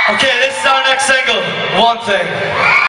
Okay, this is our next single, One Thing.